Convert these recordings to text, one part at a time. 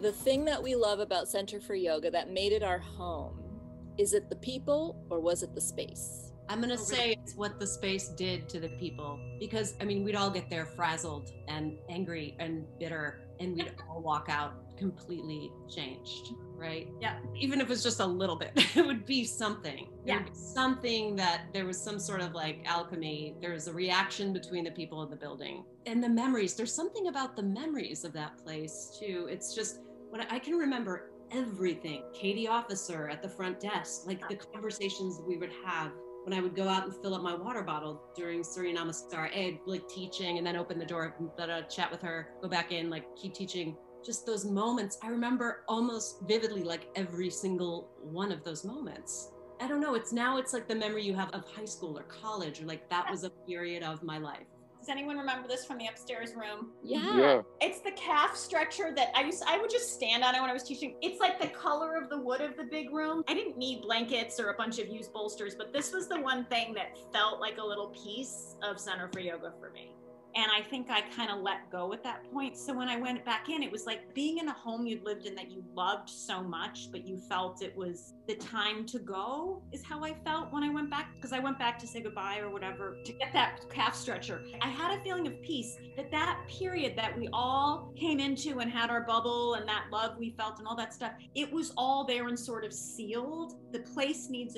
The thing that we love about Center for Yoga that made it our home, is it the people or was it the space? I'm going to say it's what the space did to the people, because I mean, we'd all get there frazzled and angry and bitter, and we'd all walk out completely changed, right? Yeah. Even if it was just a little bit, it would be something. Yeah. It would be something that there was some sort of like alchemy. There was a reaction between the people in the building and the memories. There's something about the memories of that place too. It's just when I can remember everything. Katie Officer at the front desk, like the conversations we would have when I would go out and fill up my water bottle during Surya Namaskar, like teaching, and then open the door, chat with her, go back in, like keep teaching. Just those moments, I remember almost vividly, like every single one of those moments. I don't know, it's like the memory you have of high school or college, or like that was a period of my life. Does anyone remember this from the upstairs room? Yeah. It's the calf stretcher that I would just stand on it when I was teaching. It's like the color of the wood of the big room. I didn't need blankets or a bunch of used bolsters, but this was the one thing that felt like a little piece of Center for Yoga for me. And I think I kind of let go at that point. So when I went back in, it was like being in a home you'd lived in that you loved so much, but you felt it was the time to go, is how I felt when I went back. Because I went back to say goodbye or whatever, to get that calf stretcher. I had a feeling of peace that period that we all came into and had our bubble and that love we felt and all that stuff, it was all there and sort of sealed. The place needs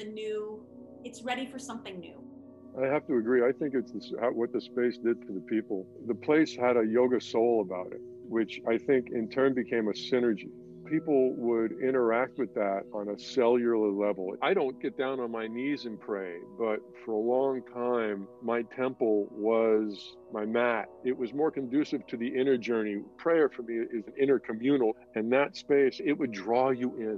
it's ready for something new. I have to agree. I think it's what the space did for the people. The place had a yoga soul about it, which I think in turn became a synergy. People would interact with that on a cellular level. I don't get down on my knees and pray, but for a long time, my temple was my mat. It was more conducive to the inner journey. Prayer for me is an inner communal, and that space, it would draw you in.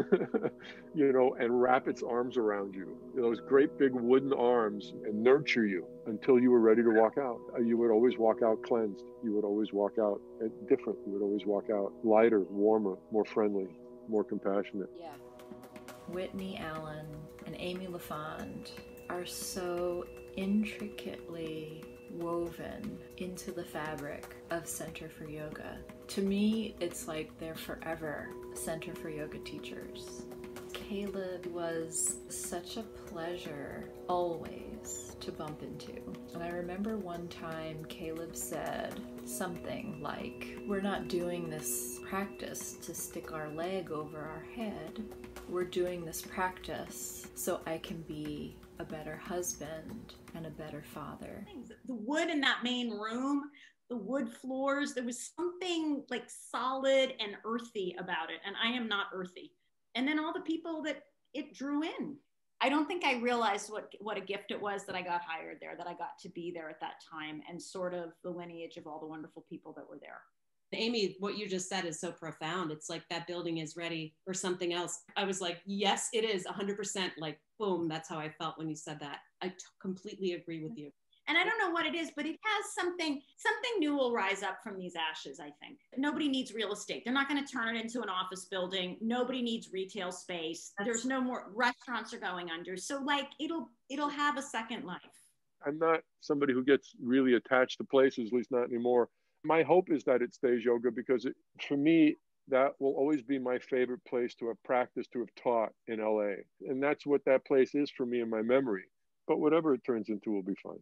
And wrap its arms around you, those great big wooden arms, and nurture you until you were ready to walk out. You would always walk out cleansed. You would always walk out different. You would always walk out lighter, warmer, more friendly, more compassionate. Yeah. Whitney Allen and Amy LaFond are so intricately woven into the fabric of Center for Yoga. To me, it's like they're forever Center for Yoga teachers. Caleb was such a pleasure always to bump into. And I remember one time Caleb said something like, "We're not doing this practice to stick our leg over our head. We're doing this practice so I can be a better husband and a better father." The wood in that main room, the wood floors, there was something like solid and earthy about it. And I am not earthy. And then all the people that it drew in. I don't think I realized what a gift it was that I got hired there, that I got to be there at that time, and sort of the lineage of all the wonderful people that were there. Amy, what you just said is so profound. It's like that building is ready for something else. I was like, yes, it is 100%. Like, boom, that's how I felt when you said that. I completely agree with you. And I don't know what it is, but it has something new will rise up from these ashes, I think. Nobody needs real estate. They're not going to turn it into an office building. Nobody needs retail space. There's no more restaurants are going under. So like it'll have a second life. I'm not somebody who gets really attached to places, at least not anymore. My hope is that it stays yoga because for me, that will always be my favorite place to have practiced, to have taught in LA. And that's what that place is for me in my memory. But whatever it turns into will be fine.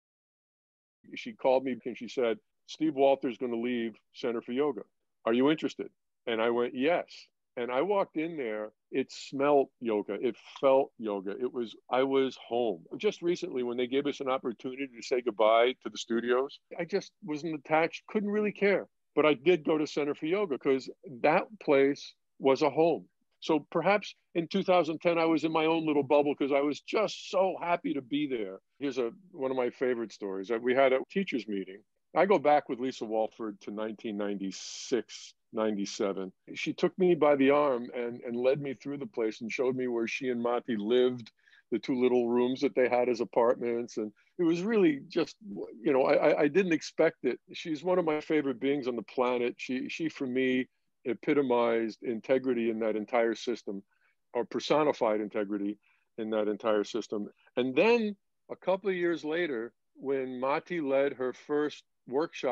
She called me and she said, "Steve Walter's going to leave Center for Yoga. Are you interested?" And I went, yes. And I walked in there. It smelled yoga. It felt yoga. I was home. Just recently, when they gave us an opportunity to say goodbye to the studios, I just wasn't attached, couldn't really care. But I did go to Center for Yoga because that place was a home. So perhaps in 2010, I was in my own little bubble because I was just so happy to be there. Here's one of my favorite stories. We had a teachers meeting. I go back with Lisa Walford to 1996, 97. She took me by the arm and led me through the place and showed me where she and Mati lived, the two little rooms that they had as apartments. And it was really just, I didn't expect it. She's one of my favorite beings on the planet. She for me, epitomized integrity in that entire system, or personified integrity in that entire system. And then a couple of years later, when Mati led her first workshop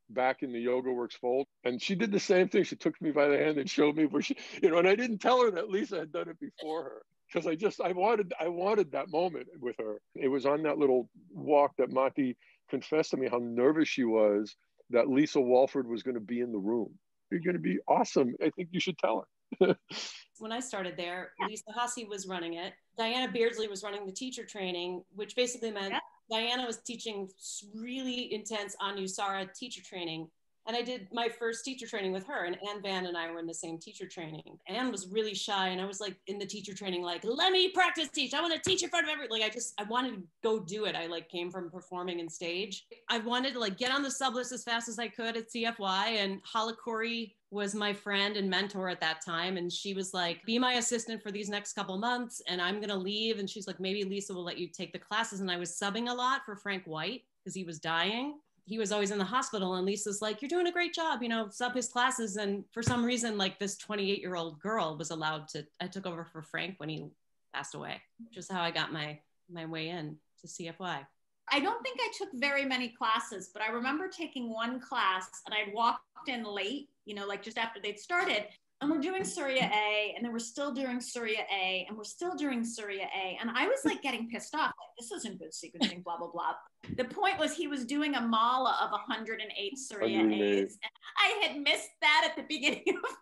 back in the Yoga Works fold. And she did the same thing. She took me by the hand and showed me where she, and I didn't tell her that Lisa had done it before her. Because I wanted that moment with her. It was on that little walk that Mati confessed to me how nervous she was that Lisa Walford was going to be in the room. You're going to be awesome. I think you should tell her. When I started there, Lisa Hussey was running it. Diana Beardsley was running the teacher training, which basically meant Diana was teaching really intense Anusara teacher training. And I did my first teacher training with her, and Anne Van and I were in the same teacher training. Anne was really shy, and I was like in the teacher training, like, let me practice teach. I want to teach in front of everybody. Like, I wanted to go do it. I came from performing in stage. I wanted to get on the sub list as fast as I could at CFY, and Hala Khoury was my friend and mentor at that time. And she was like, be my assistant for these next couple months, and I'm going to leave. And she's like, maybe Lisa will let you take the classes. And I was subbing a lot for Frank White because he was dying. He was always in the hospital, and Lisa's like, you're doing a great job, sub his classes. And for some reason, this 28-year-old girl was allowed to, I took over for Frank when he passed away, which is how I got my way in to CFY. I don't think I took very many classes, but I remember taking one class, and I'd walked in late, just after they'd started. And we're doing Surya A, and then we're still doing Surya A, and we're still doing Surya A. And I was getting pissed off. This isn't good sequencing, blah, blah, blah. The point was he was doing a mala of 108 Surya A's. And I had missed that at the beginning of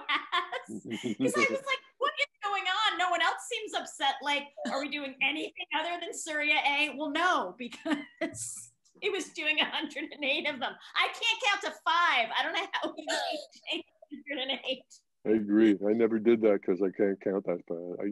class. Because I was like, what is going on? No one else seems upset. Are we doing anything other than Surya A? Well, no, because he was doing 108 of them. I can't count to 5. I don't know how he made 108. I agree. I never did that because I can't count that fast.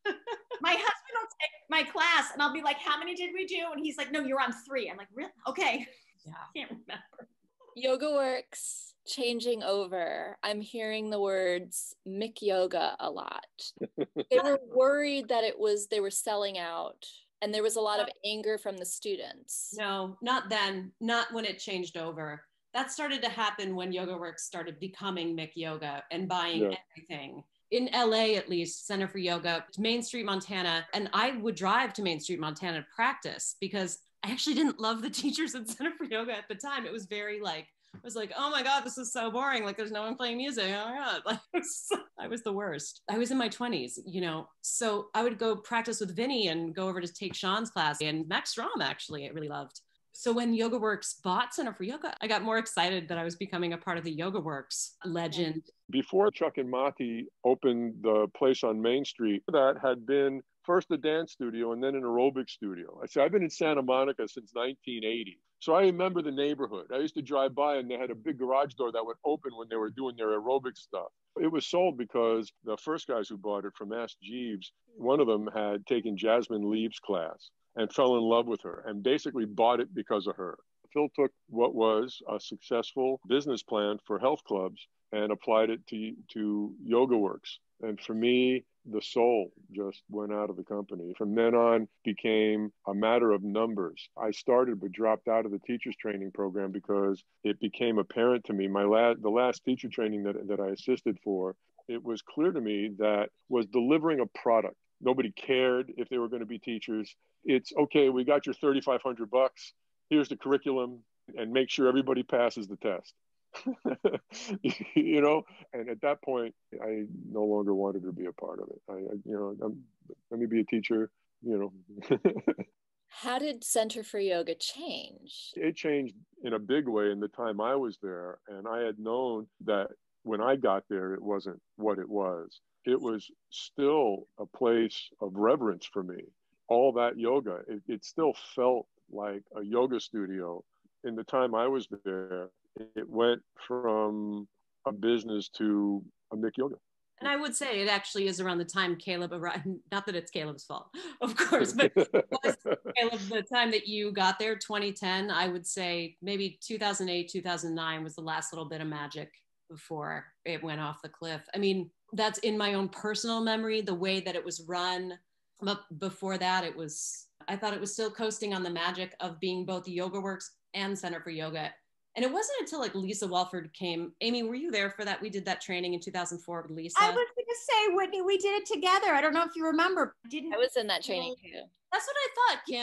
My husband will take my class, and I'll be like, how many did we do? And he's like, no, you're on 3. I'm like, really? Okay. Yeah. I can't remember. Yoga Works changing over. I'm hearing the words Mick Yoga a lot. They were worried that they were selling out, and there was a lot of anger from the students. No, not then. Not when it changed over. That started to happen when Yoga Works started becoming Mick Yoga and buying everything. In LA, at least, Center for Yoga, Main Street, Montana. And I would drive to Main Street, Montana to practice because I actually didn't love the teachers at Center for Yoga at the time. It was very I was like, oh my God, this is so boring. There's no one playing music. Oh my God. I was the worst. I was in my 20s, So I would go practice with Vinny and go over to take Sean's class. And Max Strom, actually, I really loved. So when Yoga Works bought Center for Yoga, I got more excited that I was becoming a part of the Yoga Works legend. Before Chuck and Mati opened the place on Main Street, that had been first a dance studio and then an aerobic studio. I've been in Santa Monica since 1980. So I remember the neighborhood. I used to drive by, and they had a big garage door that would open when they were doing their aerobic stuff. It was sold because the first guys who bought it from Ask Jeeves, one of them had taken Jasmine Leaves' class and fell in love with her and basically bought it because of her. Phil took what was a successful business plan for health clubs and applied it to Yoga Works. And for me, the soul just went out of the company. From then on, became a matter of numbers. I started but dropped out of the teachers training program because it became apparent to me, the last teacher training that I assisted for, it was clear to me that was delivering a product. Nobody cared if they were going to be teachers. It's okay, we got your $3,500. Here's the curriculum, and make sure everybody passes the test. And at that point, I no longer wanted to be a part of it. Let me be a teacher, How did Center for Yoga change? It changed in a big way in the time I was there. And I had known that when I got there, it wasn't what it was. It was still a place of reverence for me. All that yoga, it still felt like a yoga studio. In the time I was there, it went from a business to a Mick Yoga. And I would say it actually is around the time Caleb arrived. Not that it's Caleb's fault, of course, but it was, Caleb, the time that you got there, 2010, I would say maybe 2008, 2009 was the last little bit of magic before it went off the cliff. I mean, that's in my own personal memory, the way that it was run. Before that, I thought it was still coasting on the magic of being both Yoga Works and Center for Yoga. And it wasn't until Lisa Walford came. Amy, were you there for that? We did that training in 2004 with Lisa. I was going to say, Whitney, we did it together. I don't know if you remember. I was in that training too. That's what I thought, Kim.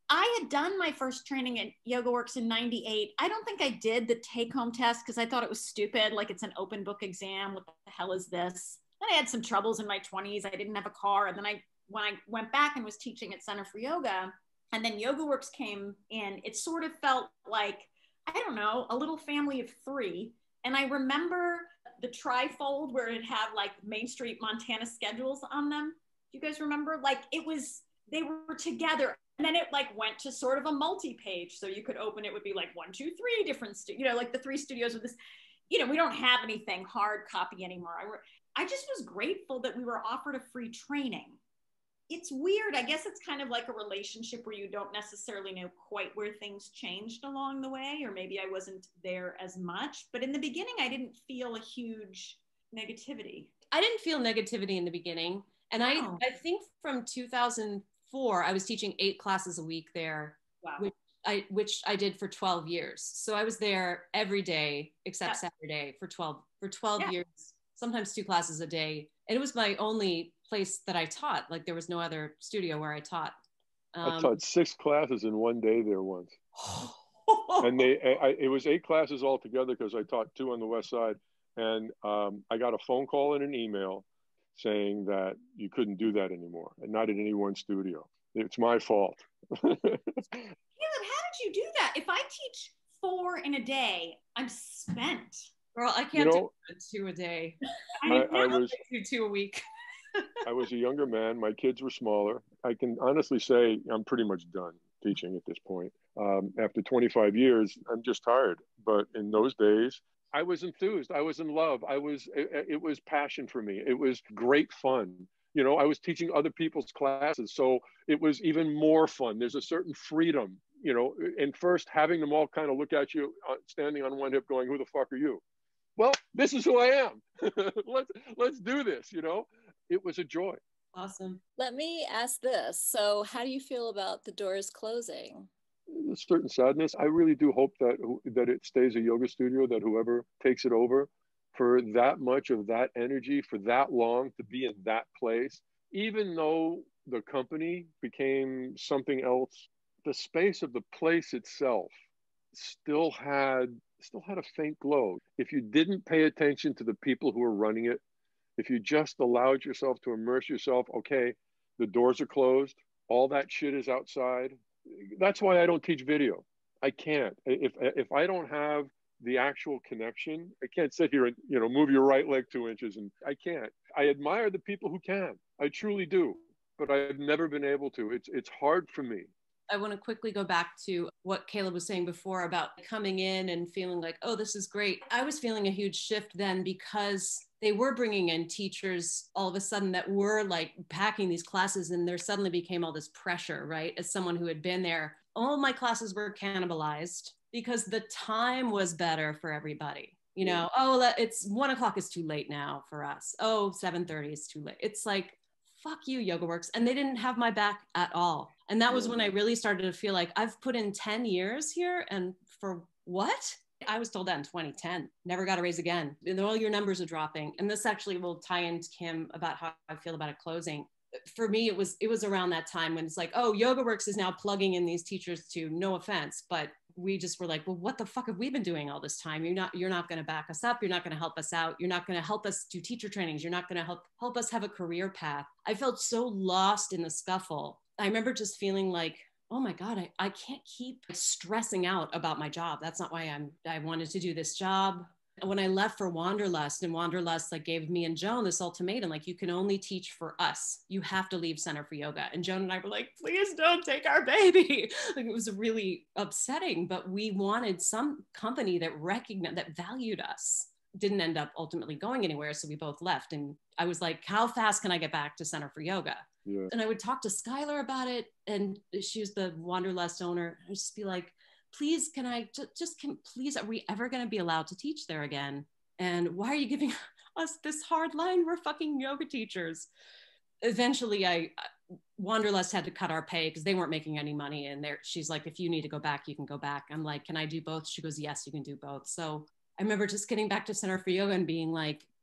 I had done my first training at YogaWorks in 98. I don't think I did the take-home test because I thought it was stupid. Like, it's an open book exam. What the hell is this? Then I had some troubles in my 20s. I didn't have a car. And then when I went back and was teaching at Center for Yoga, and then YogaWorks came in, it sort of felt like, I don't know, a little family of three. And I remember the trifold where it had like Main Street Montana schedules on them. Do you guys remember? Like, they were together. And then it like went to sort of a multi-page. So you could open, it would be like 1, 2, 3 different, like the 3 studios with this, we don't have anything hard copy anymore. I just was grateful that we were offered a free training. It's weird. I guess it's kind of like a relationship where you don't necessarily know quite where things changed along the way, or maybe I wasn't there as much. But in the beginning, I didn't feel a huge negativity. I didn't feel negativity in the beginning. And I think from 2004, I was teaching 8 classes a week there, wow. which I did for 12 years. So I was there every day except Saturday for 12 years, sometimes 2 classes a day. And it was my only place that I taught. Like, there was no other studio where I taught. I taught 6 classes in one day there once. And it was 8 classes altogether because I taught 2 on the West Side. And I got a phone call and an email saying that you couldn't do that anymore, and not in any one studio. It's my fault. Caleb, how did you do that? If I teach 4 in a day, I'm spent. Girl, I can't do 2 a day. I was do 2 a week. I was a younger man. My kids were smaller. I can honestly say I'm pretty much done teaching at this point. After 25 years, I'm just tired. But in those days, I was enthused. I was in love. It was passion for me. It was great fun. I was teaching other people's classes, so it was even more fun. There's a certain freedom, and first having them all kind of look at you standing on one hip going, who the fuck are you? Well, this is who I am. let's do this, It was a joy. Awesome. Let me ask this. So how do you feel about the doors closing? A certain sadness. I really do hope that it stays a yoga studio, that whoever takes it over, for that much of that energy, for that long, to be in that place, even though the company became something else, the space of the place itself still had a faint glow. If you didn't pay attention to the people who were running it, if you just allowed yourself to immerse yourself, okay, the doors are closed, all that shit is outside. That's why I don't teach video. I can't. If I don't have the actual connection, I can't sit here and move your right leg 2 inches, and I can't. I admire the people who can. I truly do, but I've never been able to. It's hard for me. I want to quickly go back to what Caleb was saying before about coming in and feeling like, oh, this is great. I was feeling a huge shift then because they were bringing in teachers all of a sudden that were like packing these classes, and there suddenly became all this pressure, right? As someone who had been there, all my classes were cannibalized because the time was better for everybody. It's 1 o'clock is too late now for us. 7:30 is too late. It's like, fuck you, YogaWorks. And they didn't have my back at all. And that was when I really started to feel like I've put in 10 years here, and for what? I was told that in 2010, never got a raise again. And all your numbers are dropping. And this actually will tie into Kim about how I feel about it closing. For me, it was around that time when it's like, oh, YogaWorks is now plugging in these teachers to, no offense, but we just were like, well, what the fuck have we been doing all this time? You're not going to back us up. You're not going to help us out. You're not going to help us do teacher trainings. You're not going to help us have a career path. I felt so lost in the scuffle. I remember just feeling like, oh my God, I can't keep stressing out about my job. That's not why I wanted to do this job. When I left for Wanderlust, and Wanderlust like gave me and Joan this ultimatum, like, you can only teach for us. You have to leave Center for Yoga. And Joan and I were like, please don't take our baby. Like, it was really upsetting, but we wanted some company that recognized, that valued us. Didn't end up ultimately going anywhere. So we both left. And I was like, how fast can I get back to Center for Yoga? Yeah. And I would talk to Skylar about it. And she was the Wanderlust owner. I'd just be like, please, can I please, are we ever going to be allowed to teach there again? And why are you giving us this hard line? We're fucking yoga teachers. Eventually, Wanderlust had to cut our pay because they weren't making any money. And she's like, if you need to go back, you can go back. I'm like, can I do both? She goes, yes, you can do both. So I remember just getting back to Center for Yoga and being like,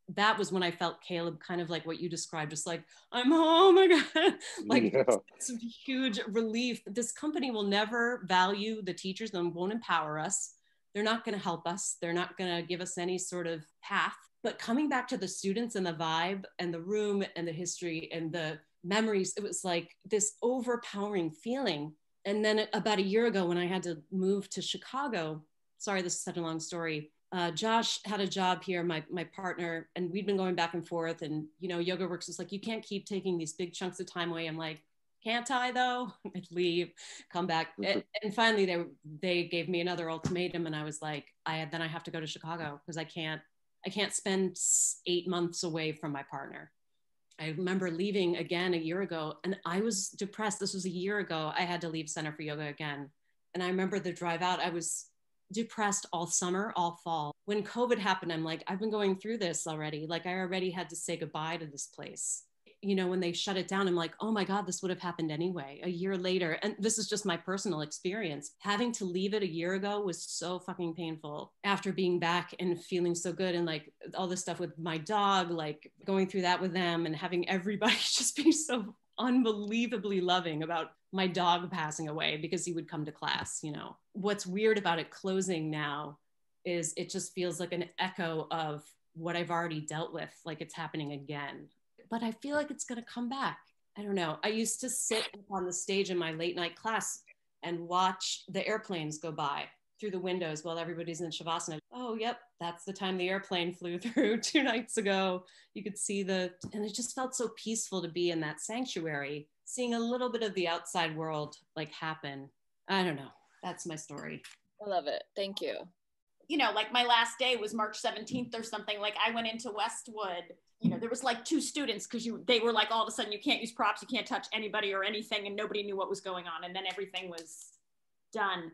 that was when I felt Caleb kind of like what you described, just like, I'm home again. Like it's a huge relief. This company will never value the teachers, and won't empower us. They're not going to help us. They're not going to give us any sort of path. But coming back to the students and the vibe and the room and the history and the memories, it was like this overpowering feeling. And then about a year ago when I had to move to Chicago, sorry, this is such a long story. Josh had a job here, my partner, and we'd been going back and forth. And, you know, YogaWorks was like, you can't keep taking these big chunks of time away. I'm like, can't I though? I'd leave, come back. And finally they gave me another ultimatum. And I was like, then I have to go to Chicago because I can't spend 8 months away from my partner. I remember leaving again a year ago and I was depressed. This was a year ago. I had to leave Center for Yoga again. And I remember the drive out, I was depressed all summer, all fall. When COVID happened, I'm like, I've been going through this already. Like I already had to say goodbye to this place. You know, when they shut it down, I'm like, oh my God, this would have happened anyway, a year later. And this is just my personal experience. Having to leave it a year ago was so fucking painful after being back and feeling so good. And like all this stuff with my dog, like going through that with them and having everybody just be so unbelievably loving about my dog passing away because he would come to class, you know. What's weird about it closing now is it just feels like an echo of what I've already dealt with, like it's happening again. But I feel like it's going to come back. I don't know. I used to sit on the stage in my late night class and watch the airplanes go by through the windows while everybody's in Shavasana. Oh, yep, that's the time the airplane flew through 2 nights ago. You could see and it just felt so peaceful to be in that sanctuary, seeing a little bit of the outside world like happen. I don't know. That's my story. I love it. Thank you. You know, like my last day was March 17th or something. Like I went into Westwood, you know, there was like 2 students because they were like, all of a sudden you can't use props, you can't touch anybody or anything, and nobody knew what was going on. And then everything was done.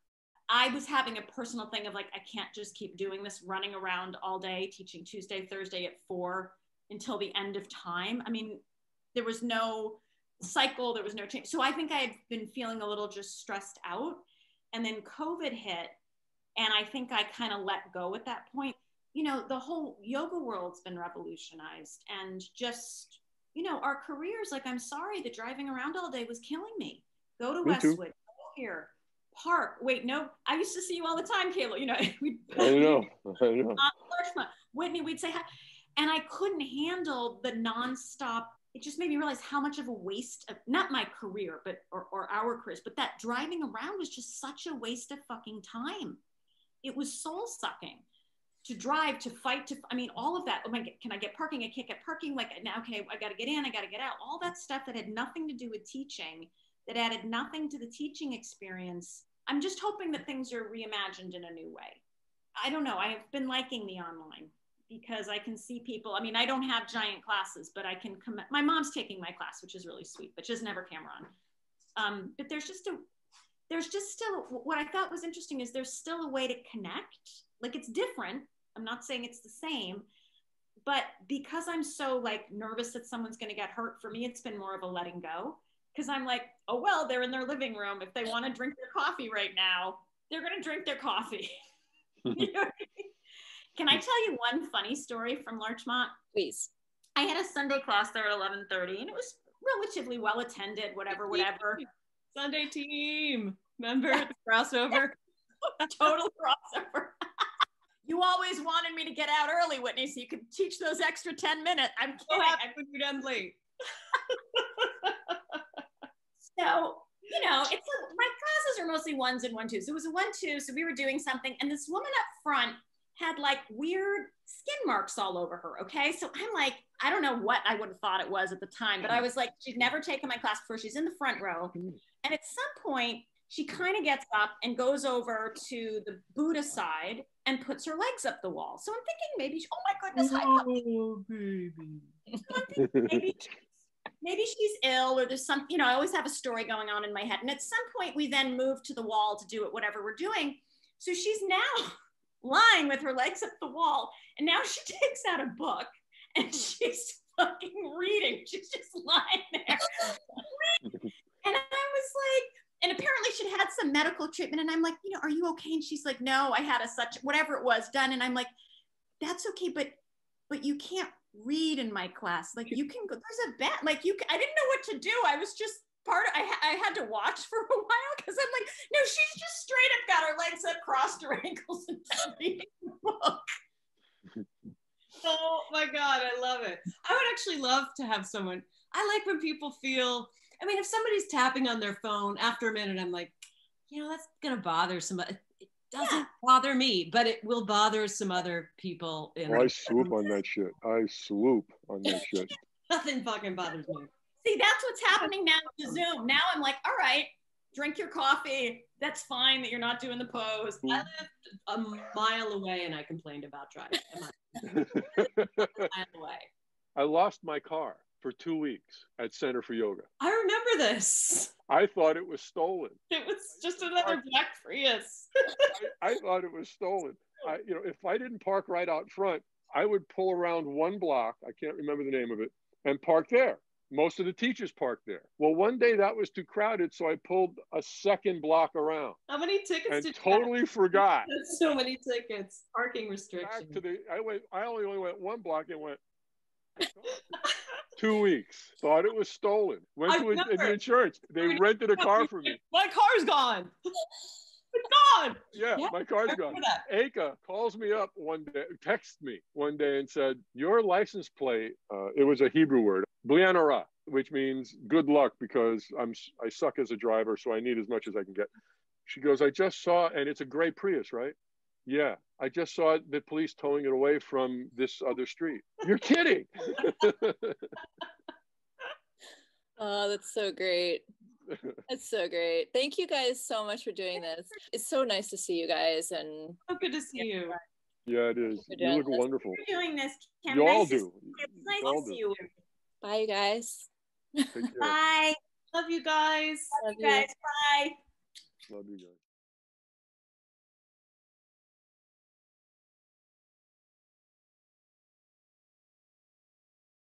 I was having a personal thing of like, I can't just keep doing this, running around all day, teaching Tuesday, Thursday at 4 until the end of time. I mean, there was no cycle, there was no change. So I think I had been feeling a little just stressed out. And then COVID hit. And I think I kind of let go at that point. You know, the whole yoga world's been revolutionized, and just, you know, our careers, like, I'm sorry, the driving around all day was killing me. Go to Westwood, go here, park. Wait, no, I used to see you all the time, Kayla. You know, I know. Whitney, we'd say hi. And I couldn't handle the nonstop. It just made me realize how much of a waste of, not my career, but, or our careers, but that driving around was just such a waste of fucking time. It was soul sucking to drive, to fight, I mean, all of that. Oh my God, can I get parking? I can't get parking. Like, now, okay, I got to get in, I got to get out. All that stuff that had nothing to do with teaching, that added nothing to the teaching experience. I'm just hoping that things are reimagined in a new way. I don't know. I have been liking the online because I can see people. I mean, I don't have giant classes, but I can come. My mom's taking my class, which is really sweet, but she doesn't have her camera on. But there's just still, what I thought was interesting is there's still a way to connect. Like, it's different. I'm not saying it's the same, but because I'm so like nervous that someone's going to get hurt, for me, it's been more of a letting go. Because I'm like, oh, well, they're in their living room. If they want to drink their coffee right now, they're going to drink their coffee. You know what I mean? Can I tell you one funny story from Larchmont? Please. I had a Sunday class there at 11:30, and it was relatively well attended, whatever. Sunday team. Remember the crossover? Total crossover. You always wanted me to get out early, Whitney, so you could teach those extra 10 minutes. I'm kidding. So happy when you're done late. So, you know, my classes are mostly 1s and 1-2s. So it was a 1-2, so we were doing something, and this woman up front had like weird skin marks all over her, okay? So I'm like, I don't know what I would have thought it was at the time, but I was like, she'd never taken my class before. She's in the front row. And at some point, she kind of gets up and goes over to the Buddha side and puts her legs up the wall. So I'm thinking oh my goodness, oh, baby. So I'm thinking maybe she's ill, or there's some, you know, I always have a story going on in my head. And at some point we then move to the wall to do it, whatever we're doing. So she's now lying with her legs up the wall. And now she takes out a book and she's fucking reading. She's just lying there. And I was like, and apparently she'd had some medical treatment. And I'm like, you know, are you okay? And she's like, no, I had whatever it was done. And I'm like, that's okay. But but you can't read in my class. Like you can go, there's a bet. Like I didn't know what to do. I was just I had to watch for a while because I'm like, no, she's just straight up got her legs up, crossed her ankles, and reading the book. Oh my God, I love it. I would actually love to have someone. I like when people feel, I mean, if somebody's tapping on their phone after a minute, I'm like, you know, that's gonna bother somebody. It doesn't bother me, but it will bother some other people. I swoop on that shit. I swoop on that shit. Nothing fucking bothers me. See, that's what's happening now with Zoom. Now I'm like, all right, drink your coffee. That's fine that you're not doing the pose. I lived a mile away and I complained about driving. A mile away. I lost my car for 2 weeks at Center for Yoga. I remember this. I thought it was stolen. It was just another black Prius. I thought it was stolen. If I didn't park right out front, I would pull around one block. I can't remember the name of it, and park there. Most of the teachers parked there. Well, one day that was too crowded, so I pulled a second block around. How many tickets and did totally you forgot. That's so many tickets. Parking restrictions. I only went one block and went 2 weeks. Thought it was stolen. Went to the insurance. They rented a car for me. My car's gone. It's gone. Yeah, my car's gone. Aka calls me up one day, texts me one day and said, your license plate, it was a Hebrew word, Blianara, which means good luck because I suck as a driver, so I need as much as I can get. She goes, I just saw, and it's a gray Prius, right? Yeah, I just saw the police towing it away from this other street. You're kidding. Oh, that's so great. That's so great. Thank you guys so much for doing this. It's so nice to see you guys, and so good to see you. Yeah, it is. You look wonderful. You're doing this, Kim. You all do. It's nice to see you. Bye, you guys. Bye. Love you guys. Love you guys. Bye. Love you guys.